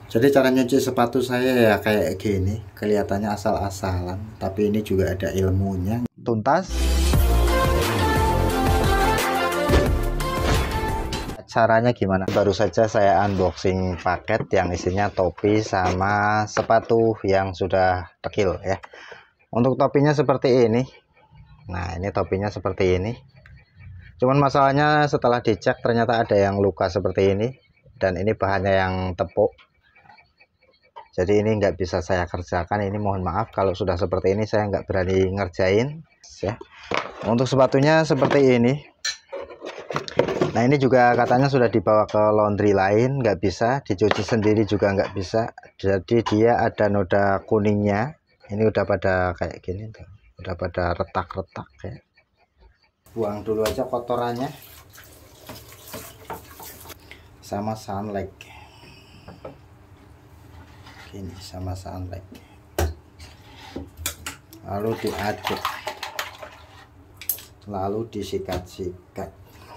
Jadi cara nyuci sepatu saya ya kayak gini, kelihatannya asal-asalan, tapi ini juga ada ilmunya. Tuntas. Caranya gimana? Baru saja saya unboxing paket yang isinya topi sama sepatu yang sudah dekil ya. Untuk topinya seperti ini. Nah, ini topinya seperti ini. Cuman masalahnya setelah dicek ternyata ada yang luka seperti ini, dan ini bahannya yang tepuk. Jadi ini nggak bisa saya kerjakan. Ini mohon maaf kalau sudah seperti ini saya nggak berani ngerjain ya. Untuk sepatunya seperti ini. Nah, ini juga katanya sudah dibawa ke laundry lain, nggak bisa dicuci sendiri juga nggak bisa. Jadi dia ada noda kuningnya. Ini udah pada kayak gini tuh, udah pada retak-retak ya. Buang dulu aja kotorannya sama sunlight. Ini sama sunlight, lalu diaduk, lalu disikat-sikat,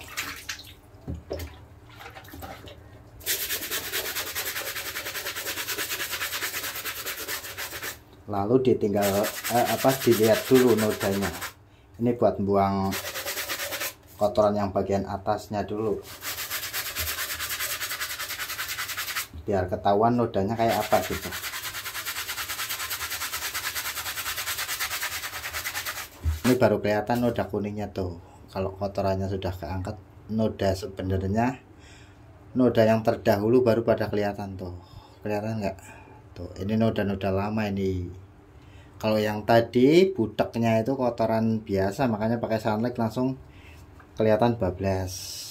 lalu ditinggal dilihat dulu nodanya. Ini buat buang kotoran yang bagian atasnya dulu, biar ketahuan nodanya kayak apa gitu. Ini baru kelihatan noda kuningnya tuh. Kalau kotorannya sudah keangkat, noda sebenarnya noda yang terdahulu baru pada kelihatan tuh. Kelihatan nggak? Tuh, ini noda-noda lama ini. Kalau yang tadi buteknya itu kotoran biasa, makanya pakai sunlight langsung kelihatan bablas.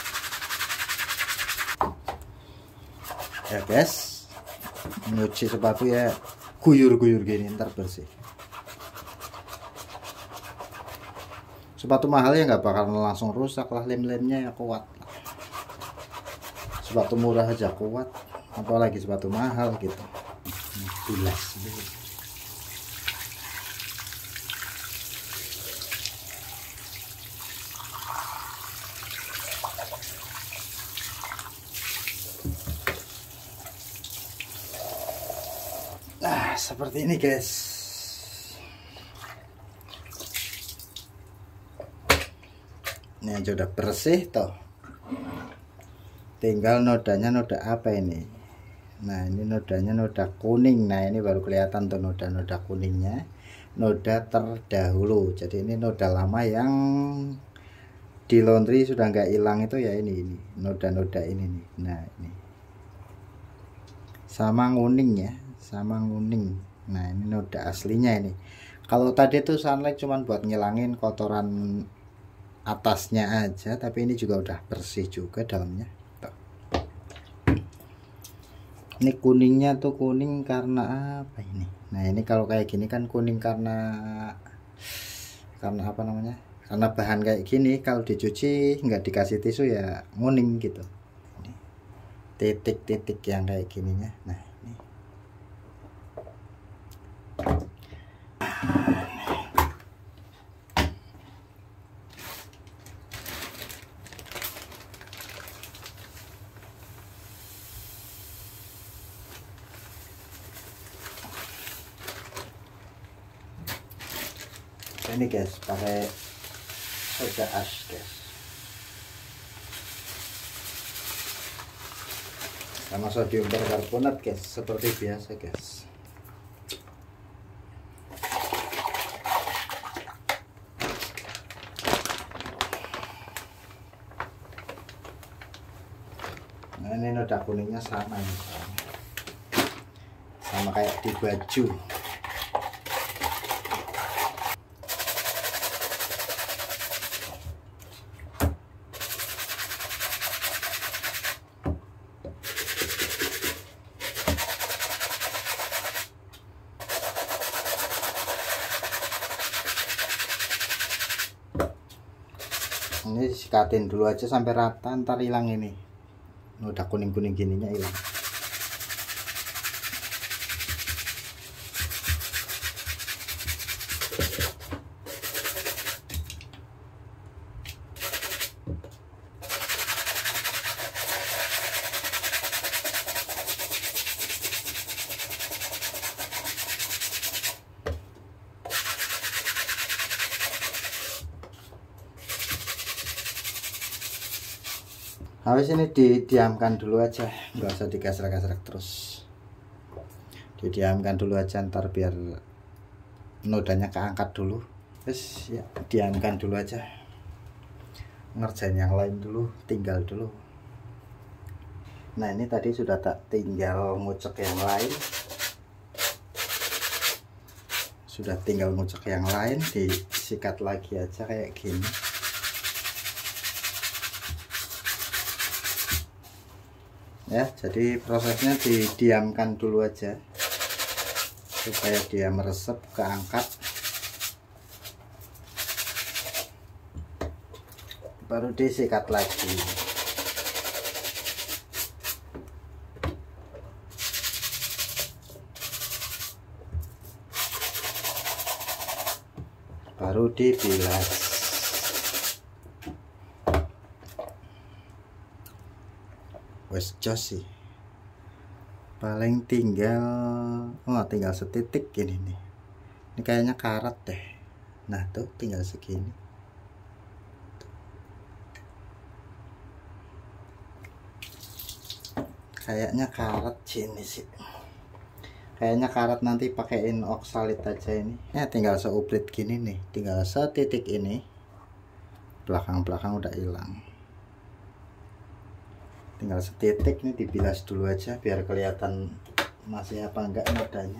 Ya guys, nyuci sepatu ya guyur-guyur gini ntar bersih. Sepatu mahal ya nggak bakal langsung rusak lah, lem-lemnya ya kuat. Sepatu murah aja kuat, apalagi sepatu mahal gitu. Bilas gitu. Nah, seperti ini guys. Ini aja udah bersih toh. Tinggal nodanya noda apa ini? Nah, ini nodanya noda kuning. Nah, ini baru kelihatan tuh noda-noda kuningnya. Noda terdahulu. Jadi ini noda lama yang di laundry sudah nggak hilang itu ya, ini noda-noda ini nih. Nah, ini sama nguning ya, sama nguning. Nah, ini noda aslinya ini. Kalau tadi tuh sunlight cuman buat ngilangin kotoran atasnya aja, tapi ini juga udah bersih juga dalamnya. Tuh. Ini kuningnya tuh kuning karena apa ini? Nah, ini kalau kayak gini kan kuning karena apa namanya? Karena bahan kayak gini kalau dicuci nggak dikasih tisu ya nguning gitu. Titik-titik yang kayak gininya. Nah, ini guys pakai soda ash guys, sama sodium perkarbonat guys, seperti biasa guys. Nah, ini noda kuningnya sama ini, sama kayak di baju. Ini sikatin dulu aja sampai rata, ntar hilang ini noda kuning-kuning gininya hilang. Habis ini didiamkan dulu aja, nggak usah digesrek-gesrek terus. Didiamkan dulu aja, ntar biar nodanya keangkat dulu. Terus ya diamkan dulu aja, ngerjain yang lain dulu, tinggal dulu. Nah ini tadi sudah tak tinggal ngucek yang lain, sudah tinggal ngucek yang lain, disikat lagi aja kayak gini. Ya, jadi prosesnya didiamkan dulu aja supaya dia meresap, keangkat, baru disikat lagi. Baru dibilas. Wes jos sih. Paling tinggal tinggal setitik ini nih. Ini kayaknya karat deh. Nah, tuh tinggal segini. Kayaknya karat sini sih. Kayaknya karat, nanti pakein oksalit aja ini. Ya tinggal seuprit gini nih, tinggal setitik ini. Belakang-belakang udah hilang. Tinggal setitik, ini dibilas dulu aja biar kelihatan masih apa enggak nodanya.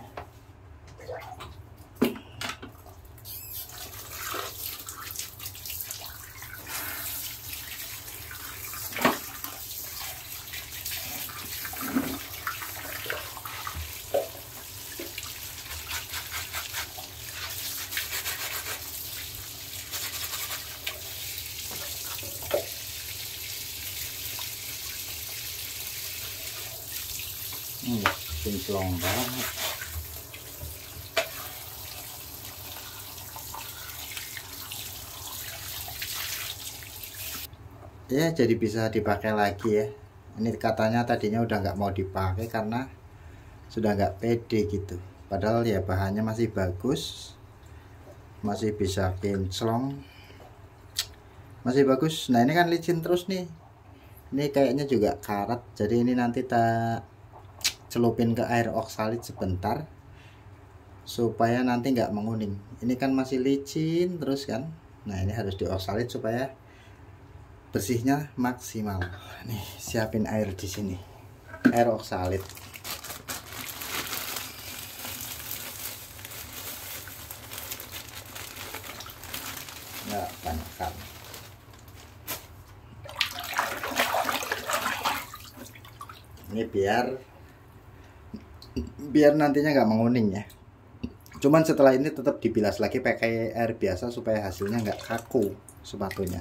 Kinclong banget. Ya jadi bisa dipakai lagi ya. Ini katanya tadinya udah nggak mau dipakai karena sudah nggak pede gitu, padahal ya bahannya masih bagus, masih bisa kinclong, masih bagus. Nah ini kan licin terus nih, ini kayaknya juga karat, jadi ini nanti tak celupin ke air oksalit sebentar supaya nanti nggak menguning. Ini kan masih licin terus kan. Nah ini harus dioksalit supaya bersihnya maksimal. Nih siapin air di sini, air oksalit. Nggak banyak. Ini biar nantinya nggak menguning ya. Cuman setelah ini tetap dibilas lagi pakai air biasa supaya hasilnya nggak kaku sepatunya.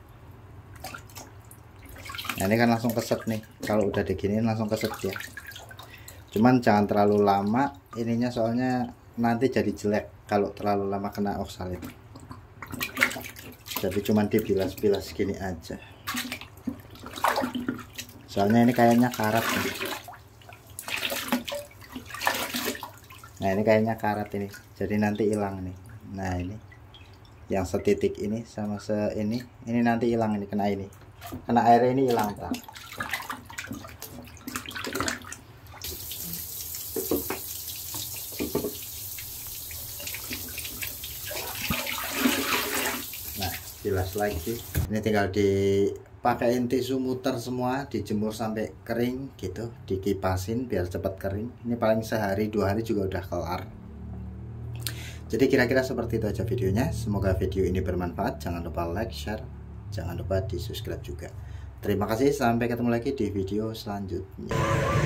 Nah ini kan langsung keset nih, kalau udah diginiin langsung keset ya. Cuman jangan terlalu lama ininya, soalnya nanti jadi jelek kalau terlalu lama kena oksalit. Jadi cuman dibilas-bilas gini aja, soalnya ini kayaknya karat nih. Nah ini kayaknya karat ini, jadi nanti hilang nih. Nah ini yang setitik ini sama ini nanti hilang, ini kena air ini hilang tak. Nah bilas lagi, ini tinggal dipakein tisu muter semua, dijemur sampai kering gitu, dikipasin biar cepat kering. Ini paling sehari 2 hari juga udah kelar. Jadi kira-kira seperti itu aja videonya. Semoga video ini bermanfaat. Jangan lupa like, share, jangan lupa di subscribe juga. Terima kasih, sampai ketemu lagi di video selanjutnya.